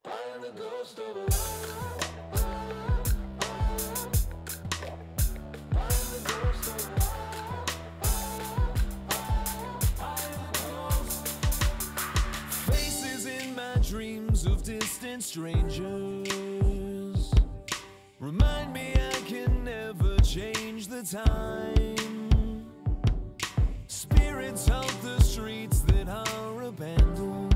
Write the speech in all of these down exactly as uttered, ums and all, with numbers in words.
I am the ghost of Ohio. I am the ghost of Ohio. I am the ghost. Faces in my dreams of distant strangers remind me I can never change the time. Spirits haunt the streets that are abandoned.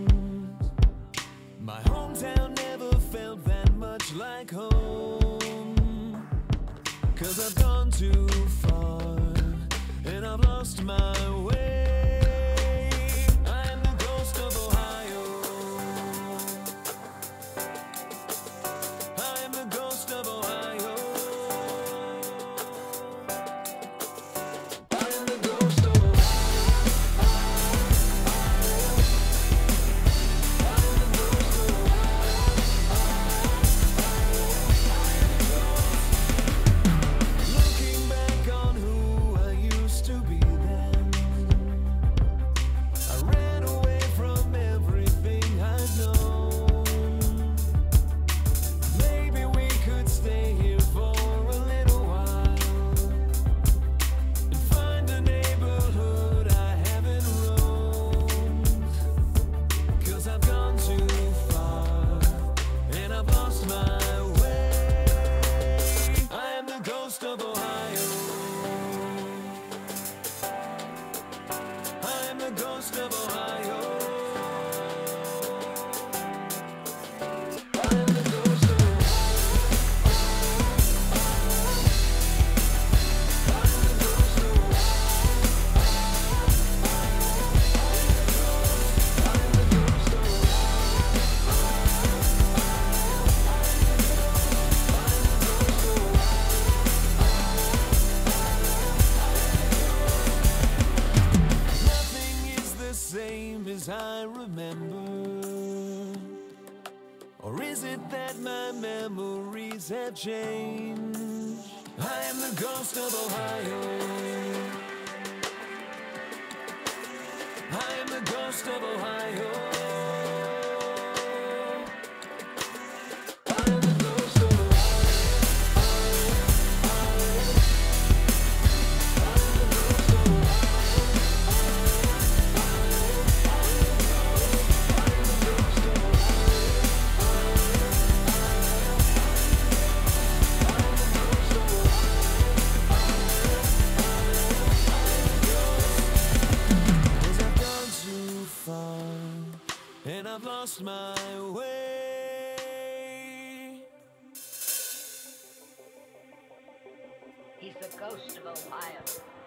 My hometown never felt that much like home. Cause I've gone too far and I've lost my way. I am the ghost of Ohio. I am the ghost of Ohio. I am the ghost of Ohio. Ghost of Ohio. I am the ghost of Ohio. I am the ghost of Ohio. I am the ghost of same as I remember? Or is it that my memories have changed? I am the ghost of Ohio. I am the ghost of Ohio. I am the ghost of Ohio. And I've lost my way. He's the ghost of Ohio.